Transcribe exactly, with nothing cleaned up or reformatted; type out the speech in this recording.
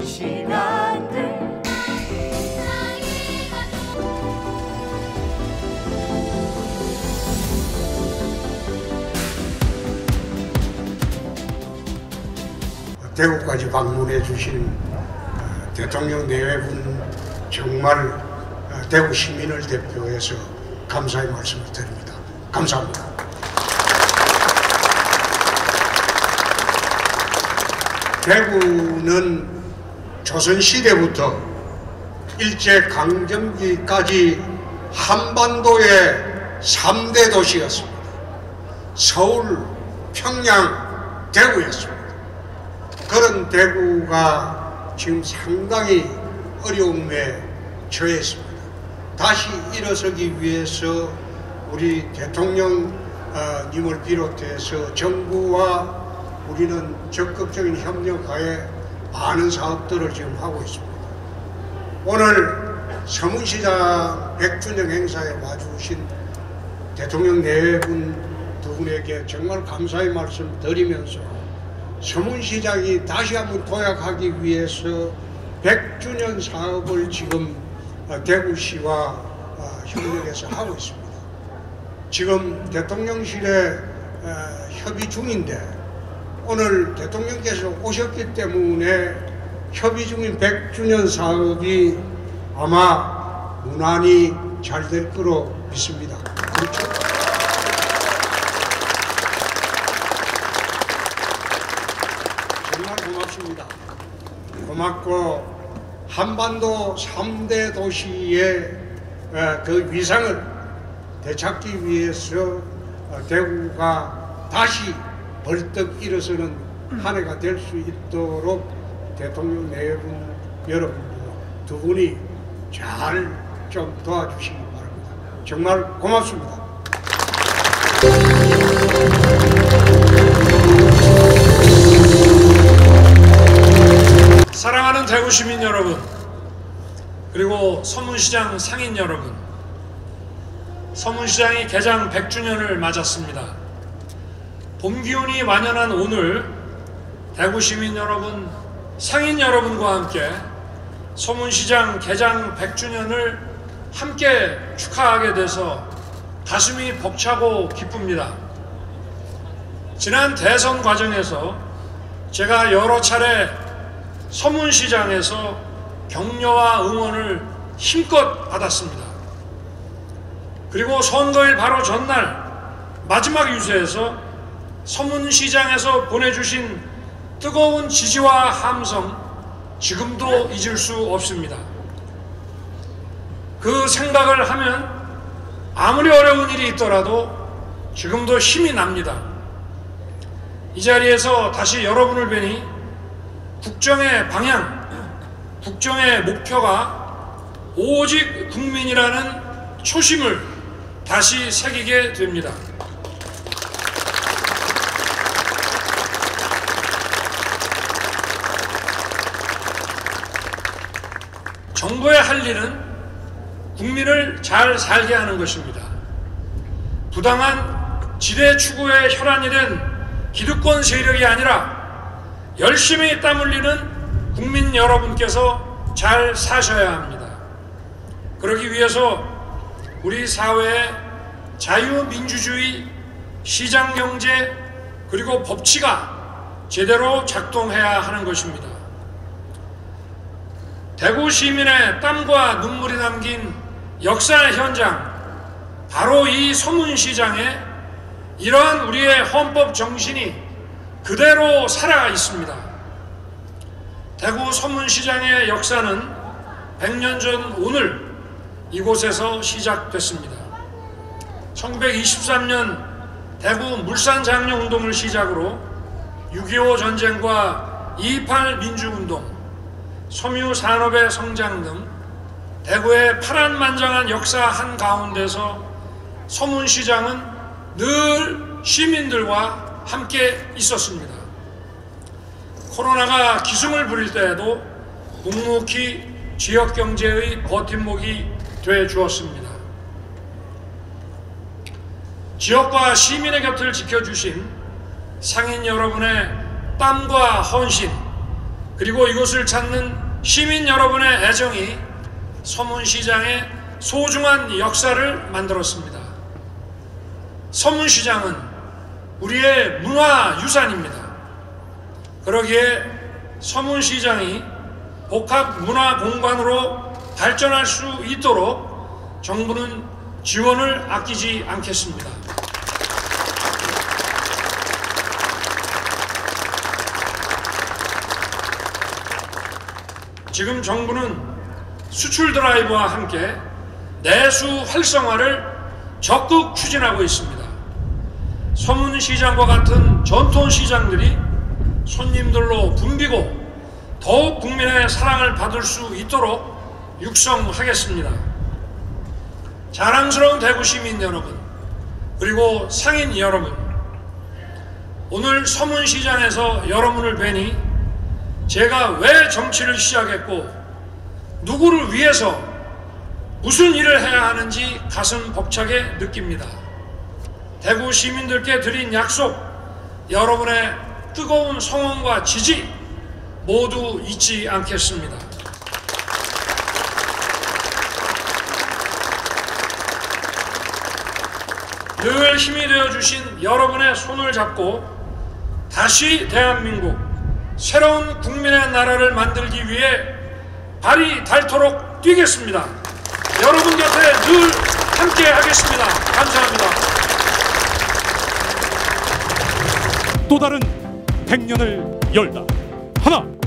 시간들 대구까지 방문해 주신 대통령 내외분 정말 대구 시민을 대표해서 감사의 말씀을 드립니다. 감사합니다. 대구는 조선시대부터 일제강점기까지 한반도의 삼 대 도시였습니다. 서울, 평양, 대구였습니다. 그런 대구가 지금 상당히 어려움에 처했습니다. 다시 일어서기 위해서 우리 대통령님을 비롯해서 정부와 우리는 적극적인 협력하에 많은 사업들을 지금 하고 있습니다. 오늘 서문시장 백 주년 행사에 와주신 대통령 내외분 두 분에게 정말 감사의 말씀 드리면서 서문시장이 다시 한번 도약하기 위해서 백 주년 사업을 지금 대구시와 협력해서 하고 있습니다. 지금 대통령실에 협의 중인데 오늘 대통령께서 오셨기 때문에 협의 중인 백 주년 사업이 아마 무난히 잘 될 거로 믿습니다. 그렇죠? 정말 고맙습니다. 고맙고 한반도 삼 대 도시의 그 위상을 되찾기 위해서 대구가 다시 벌떡 일어서는 한 해가 될 수 있도록 대통령 내외분 여러분 두 분이 잘 좀 도와주시기 바랍니다. 정말 고맙습니다. 사랑하는 대구 시민 여러분, 그리고 서문시장 상인 여러분, 서문시장이 개장 백 주년을 맞았습니다. 봄 기운이 완연한 오늘 대구 시민 여러분, 상인 여러분과 함께 서문시장 개장 백 주년을 함께 축하하게 돼서 가슴이 벅차고 기쁩니다. 지난 대선 과정에서 제가 여러 차례 서문시장에서 격려와 응원을 힘껏 받았습니다. 그리고 선거일 바로 전날 마지막 유세에서 서문시장에서 보내주신 뜨거운 지지와 함성 지금도 잊을 수 없습니다. 그 생각을 하면 아무리 어려운 일이 있더라도 지금도 힘이 납니다. 이 자리에서 다시 여러분을 뵈니 국정의 방향, 국정의 목표가 오직 국민이라는 초심을 다시 새기게 됩니다. 정부의 할 일은 국민을 잘 살게 하는 것입니다. 부당한 지대 추구에 혈안이 된 기득권 세력이 아니라 열심히 땀 흘리는 국민 여러분께서 잘 사셔야 합니다. 그러기 위해서 우리 사회의 자유민주주의, 시장경제, 그리고 법치가 제대로 작동해야 하는 것입니다. 대구 시민의 땀과 눈물이 남긴 역사의 현장, 바로 이 서문시장에 이러한 우리의 헌법 정신이 그대로 살아 있습니다. 대구 서문시장의 역사는 백 년 전 오늘 이곳에서 시작됐습니다. 천구백이십삼 년 대구 물산장려운동을 시작으로 육이오 전쟁과 이이팔 민주운동, 섬유산업의 성장 등 대구의 파란만장한 역사 한가운데서 서문시장은 늘 시민들과 함께 있었습니다. 코로나가 기승을 부릴 때에도 묵묵히 지역경제의 버팀목이 돼 주었습니다. 지역과 시민의 곁을 지켜주신 상인 여러분의 땀과 헌신, 그리고 이곳을 찾는 시민 여러분의 애정이 서문시장의 소중한 역사를 만들었습니다. 서문시장은 우리의 문화유산입니다. 그러기에 서문시장이 복합문화공간으로 발전할 수 있도록 정부는 지원을 아끼지 않겠습니다. 지금 정부는 수출 드라이브와 함께 내수 활성화를 적극 추진하고 있습니다. 서문시장과 같은 전통시장들이 손님들로 붐비고 더욱 국민의 사랑을 받을 수 있도록 육성하겠습니다. 자랑스러운 대구 시민 여러분, 그리고 상인 여러분, 오늘 서문시장에서 여러분을 뵈니 제가 왜 정치를 시작했고 누구를 위해서 무슨 일을 해야 하는지 가슴 벅차게 느낍니다. 대구 시민들께 드린 약속, 여러분의 뜨거운 성원과 지지 모두 잊지 않겠습니다. 늘 힘이 되어주신 여러분의 손을 잡고 다시 대한민국 새로운 국민의 나라를 만들기 위해 발이 닳도록 뛰겠습니다. 여러분 곁에 늘 함께 하겠습니다. 감사합니다. 또 다른 백 년을 열다. 하나